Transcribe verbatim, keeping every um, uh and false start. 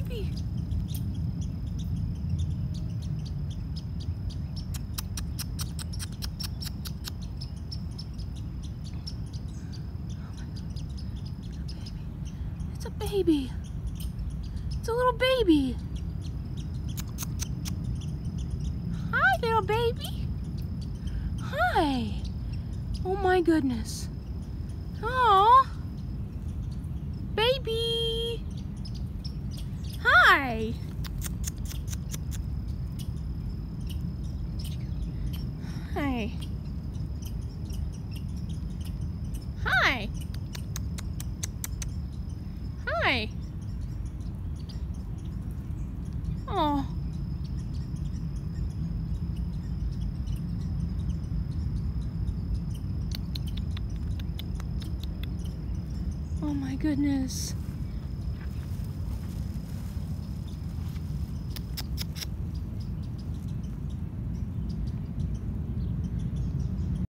baby. It's a baby. It's a little baby. Hi, little baby. Hi. Oh my goodness. Oh, baby. Hi. Hi. Hi. Hi. Oh. Oh my goodness.